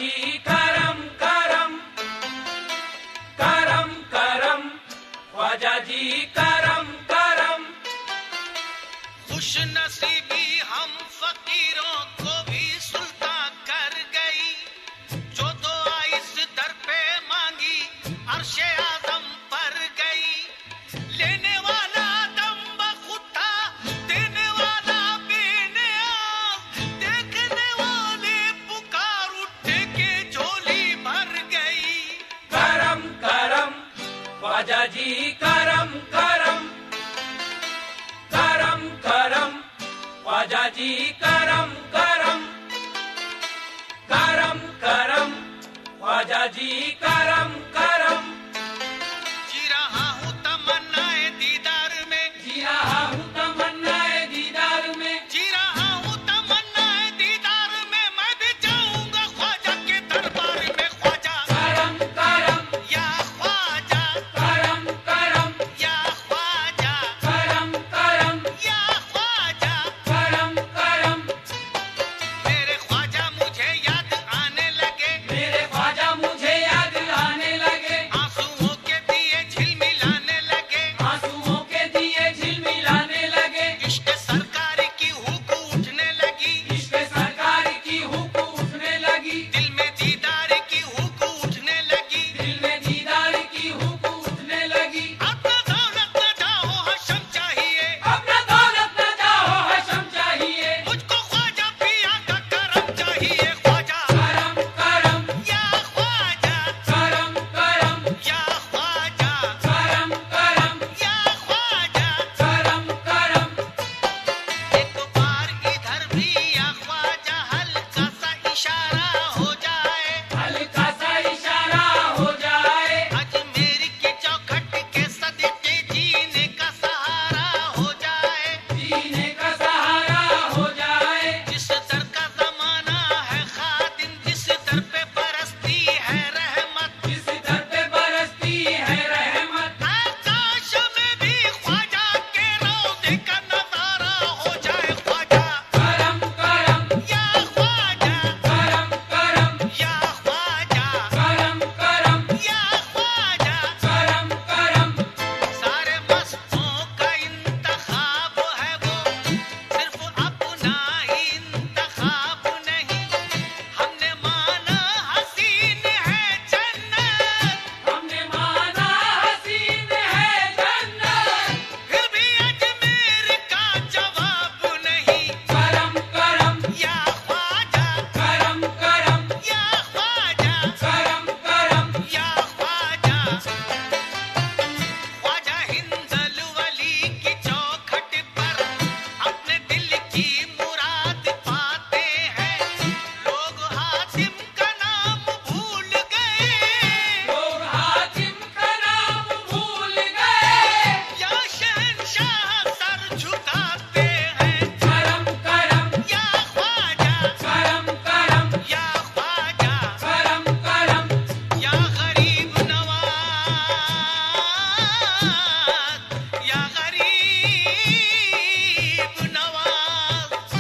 जी करम करम करम करम, ख्वाजा जी करम करम। खुश नसीबी हम फकीरों को भी सुल्तान कर गई, जो दुआ इस दर पे मांगी अर्शे आज़म पर गई। लेने वाला दम बखुदा, देने वाला बेनियाज, देखने वाले पुकार उठे के झोली भर गई। करम करम, ख्वाजा जी करम करम करम करम, ख्वाजा जी करम करम करम करम, ख्वाजा जी करम करम। जी रहा हूँ तमन्नाए दीदार में, जी रहा हूँ तमन्नाए दीदार में, जी रहा हूँ तमन्नाए दीदार में। मैं भी जाऊंगा ख्वाजा के दरबार में। ख्वाजा करम करम, या ख्वाजा, करम करम, या ख्वाजा, करम करम, या ख्वाजा। करम करम। मेरे ख्वाजा मुझे याद आने लगे, मेरे ख्वाजा मुझे याद आने लगे, आंसुओं के दिए झिलमिलाने लगे, आंसुओं के दिए झिलमिलाने लगे। इश्क सरकार की हुक उठने लगी, इश्क सरकार की हुक उठने लगी, दिल में दीदार की हुक उठने लगी। दिल में दीदार की हुक उठने लगी। अपना दौलत न जाओ हशम चाहिए, अपना दौलत न जाओ हशम चाहिए, मुझको ख्वाजा पिया का करम चाहिए। ख्वाजा करम करम, या ख्वाजा, करम करम, या ख्वाजा, करम करम, या ख्वाजा। करम करम। एक बार इधर भी या ख्वाजा, हल्का सा इशारा हो जाए, हल्का सा इशारा हो जाए, अजमेर की चौखट के सदके जीने का सहारा हो जाए। जीने का सहारा हो जाए। जिस दर का जमाना है खादिम, जिस दर पे बरसती है रहमत, जिस दर पे बरसती है रहमत, आकाश में भी ख्वाजा के रौदे का नजारा हो जाए। ख्वाजा करम करम, या ख्वाजा, करम करम, या ख्वाजा, करम करम, या ख्वाजा। करम करम। सारे मस्तों का इंतखाब है वो, सिर्फ अपना ही इंतखाब नहीं। हमने माना हसीन है जन्नत, हमने माना हसीन है जन्नत, फिर भी अजमेर का जवाब नहीं। करम करम, या ख्वाजा, करम करम, या ख्वाजा, करम करम। या ख्वाजा। ख्वाजा हिंदल वली की चौखट पर अपने दिल की मुराद पाते हैं। लोग हातिम का नाम भूल गए, लोग हातिम का नाम भूल गए, या शहंशाह सर झुकाते हैं। करम करम, या ख्वाजा, करम करम, या ख्वाजा, करम करम। या गरीब नवाज, या गरीब Nawaz.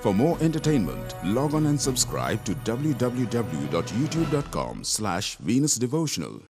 For more entertainment, log on and subscribe to www.youtube.com/Venus Devotional.